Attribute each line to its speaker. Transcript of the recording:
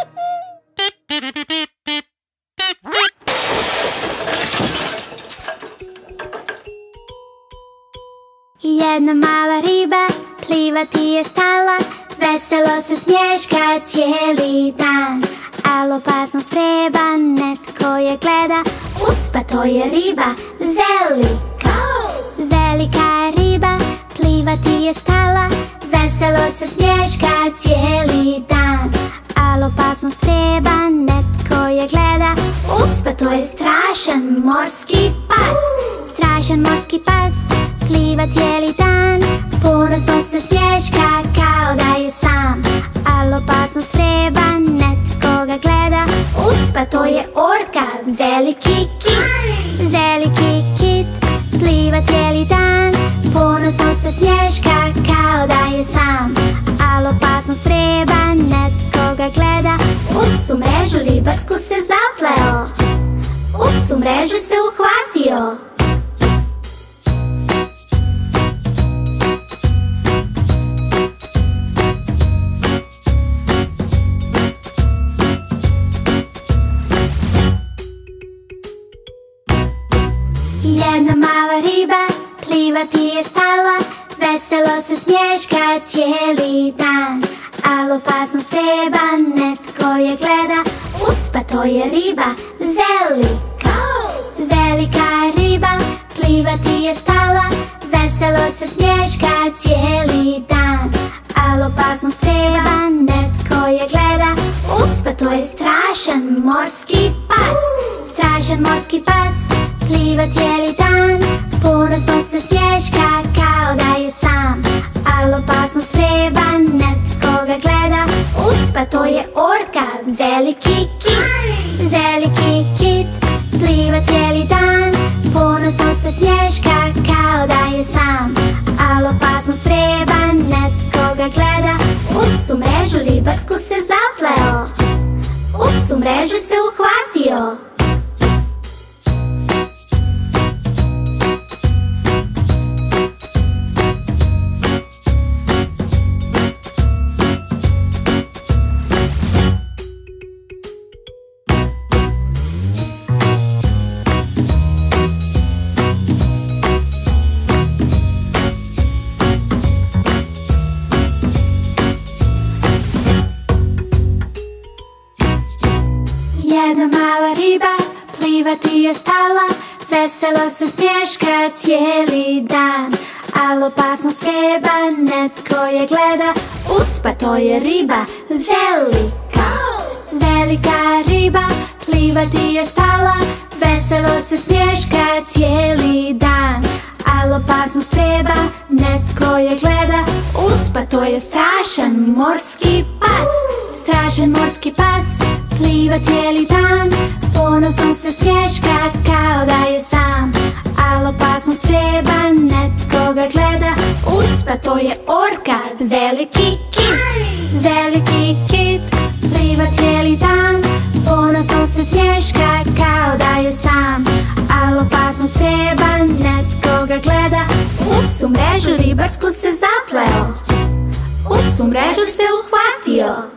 Speaker 1: Jedna mala riba plivati je stala, veselo se smješka cijeli dan. Al opasnost vreba, netko je gleda, ups, pa to je riba velika. Velika je riba, plivati je stala, veselo se smješka cijeli dan. Al opasnost vreba, netko je gleda, ups, pa to je strašan morski pas. Strašan morski pas pliva cijeli dan, ponosno se smješka kao da je sam. Al opasnost vreba, netko ga gleda, ups, pa to je orka, veliki kit. Veliki kit pliva cijeli dan, ponosno se smješka kao da je sam. Al opasnost vreba, netko ga gleda, ups, u mrežu ribarsku se zapleo, ups, u mrežu se uhvatio. Jedna mala riba plivati je stala, veselo se smješka cijeli dan. Al opasnost vreba, netko je gleda, ups, pa to je riba velika. Velika je riba, plivati je stala, veselo se smješka cijeli dan. Al opasnost vreba, netko je gleda, ups, pa to je strašan morski pas. Strašan morski pas pliva cijeli dan, ponosno se smješka kao da je sam. Al opasnost vreba, netko ga gleda, ups, pa to je orka, veliki kit. Veliki kit pliva cijeli dan, ponosno se smješka kao da je sam. Al opasnost vreba, netko ga gleda, ups, u mrežu ribarsku se zapleo, ups, u mrežu se uhvatio. Jedna mala riba plivati je stala, veselo se smješka cijeli dan. Al opasnost vreba, netko je gleda, ups, pa to je riba velika. Velika riba plivati je stala, veselo se smješka cijeli dan. Al opasnost vreba, netko je gleda, ups, pa to je strašan morski pas. Strašan morski pas pliva cijeli dan, ponosno se smješka kao da je sam. Al opasnost vreba, netko ga gleda, ups, pa to je orka, veliki kit. Veliki kit pliva cijeli dan, ponosno se smješka kao da je sam. Al opasnost vreba, netko ga gleda, ups, u mrežu ribarsku se zapleo, ups, u mrežu se uhvatio.